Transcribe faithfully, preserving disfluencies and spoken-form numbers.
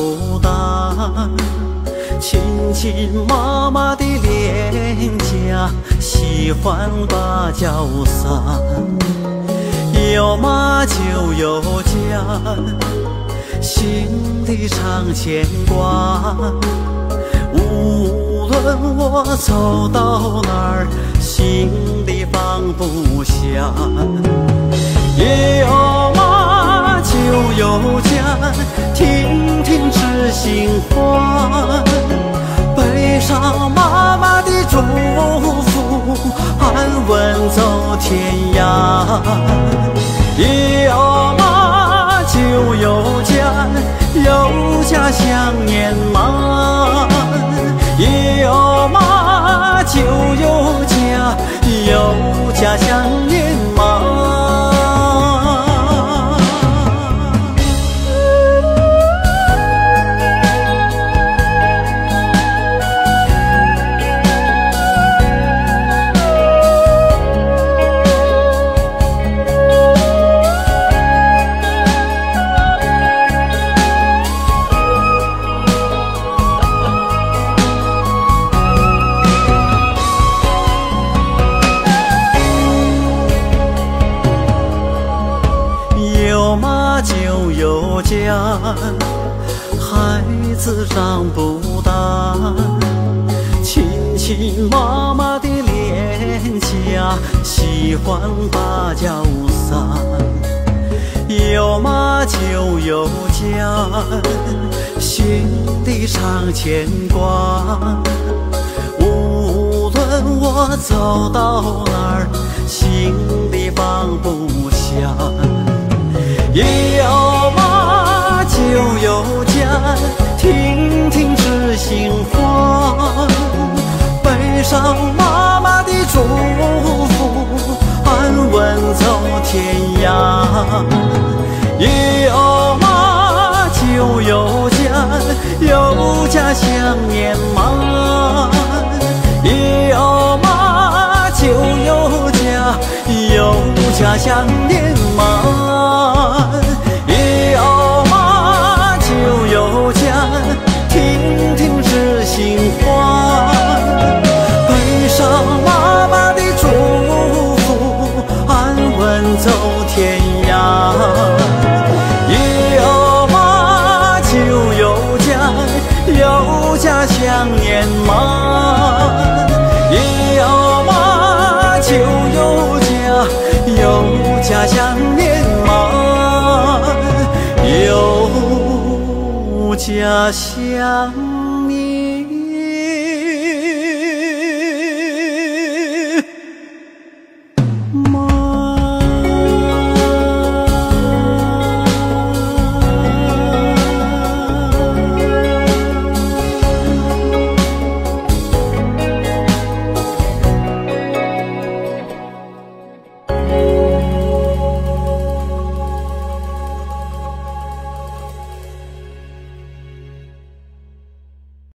不淡，亲亲妈妈的脸颊，喜欢芭蕉伞。有妈就有家，心里常牵挂。无论我走到哪儿，心里放不下。有妈就有家，听听知心话，背上妈妈的祝福，安稳走天涯。有妈就有家，有家乡年妈。有妈就有家，有家乡年妈。有妈就有家，孩子长不大，亲亲妈妈的脸颊，喜欢芭蕉伞。有妈就有家，心里常牵挂。无论我走到哪儿，心里放不下。有妈就有家，听听知心话，背上妈妈的祝福，安稳走天涯。有妈就有家，有家乡年妈。有妈就有家，有家乡年妈。有妈就有家，听听知心话，背上妈妈的祝福，安稳走天涯。有妈就有家，有家乡年妈。有妈就有家，有家乡年妈。有家乡